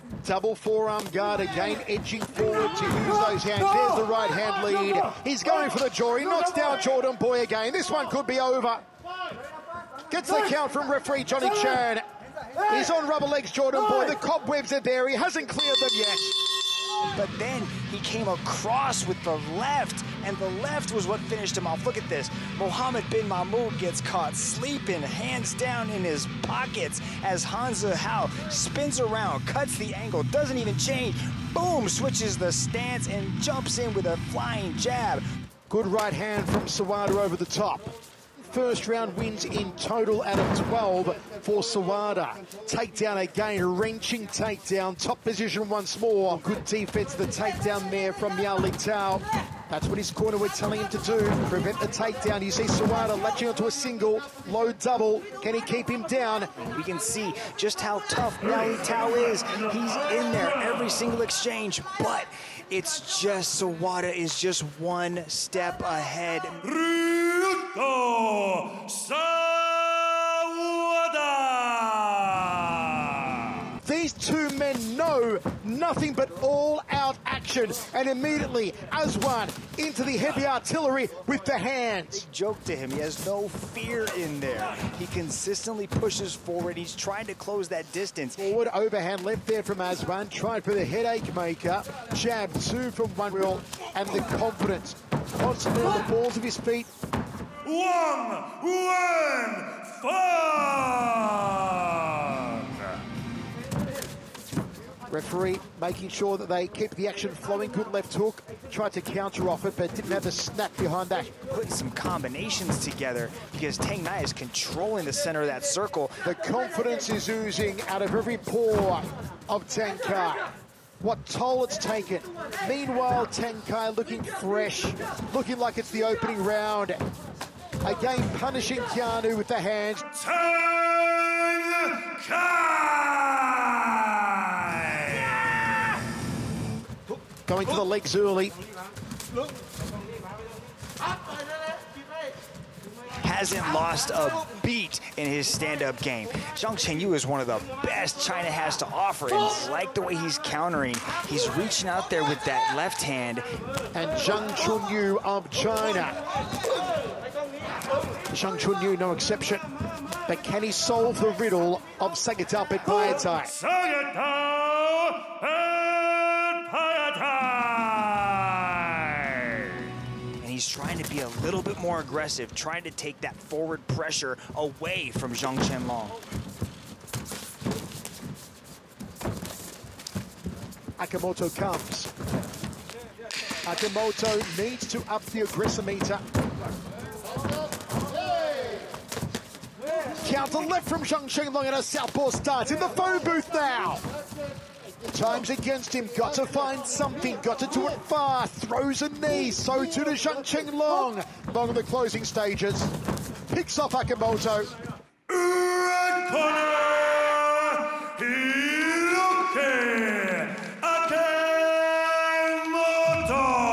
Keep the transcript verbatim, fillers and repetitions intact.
Double forearm guard again, edging forward to use those hands. There's the right hand lead. He's going for the jaw. He knocks down Jordan Boy again. This one could be over. Gets the count from referee Johnny Chan. He's on rubber legs, Jordan Boy. The cobwebs are there. He hasn't cleared them yet. But then he came across with the left, and the left was what finished him off. Look at this. Mohammed bin Mahmoud gets caught sleeping, hands down in his pockets, as Hansa Hao spins around, cuts the angle, doesn't even change. Boom, switches the stance and jumps in with a flying jab. Good right hand from Sawada over the top. First round wins in total out of twelve for Sawada. Takedown again, wrenching takedown, top position once more. Good defense, the takedown there from Miao Ling Tao. That's what his corner were telling him to do, prevent the takedown. You see Sawada latching onto a single, low double. Can he keep him down? We can see just how tough Miao Ling Tao is. He's in there every single exchange, but it's just Sawada is just one step ahead. These two men know nothing but all-out action, and immediately Aswan into the heavy artillery with the hands. Big joke to him. He has no fear in there. He consistently pushes forward. He's trying to close that distance. Forward overhand left there from Aswan. Tried for the headache maker. Jab two from one wheel, and the confidence constantly on the balls of his feet. One, one, fun! Referee making sure that they keep the action flowing. Good left hook. Tried to counter off it, but didn't have the snap behind that. Putting some combinations together because Tang Nai is controlling the center of that circle. The confidence is oozing out of every pore of Tang Kai. What toll it's taken. Meanwhile, Tang Kai looking fresh, looking like it's the opening round. Again, punishing Keanu with the hands. Tang Kai! Going for the legs early. Hasn't lost a beat in his stand-up game. Zhang Chenglong is one of the best China has to offer, and I like the way he's countering. He's reaching out there with that left hand. And Zhang Chenglong of China. Zhang Chenglong, no exception. But can he solve the riddle of Sagetdao Petpaiyathai? Sagetdao Petpaiyathai! And he's trying to be a little bit more aggressive, trying to take that forward pressure away from Zhang Chenglong. Akimoto comes. Akimoto needs to up the aggressor meter. Counter left from Zhang Chenglong and a southpaw start in the phone booth now. Time's against him, got to find something, got to do it fast. Throws a knee, so too to Zhang Chenglong. Long in the closing stages. Picks off Akimoto. Red corner, Hiroki Akimoto!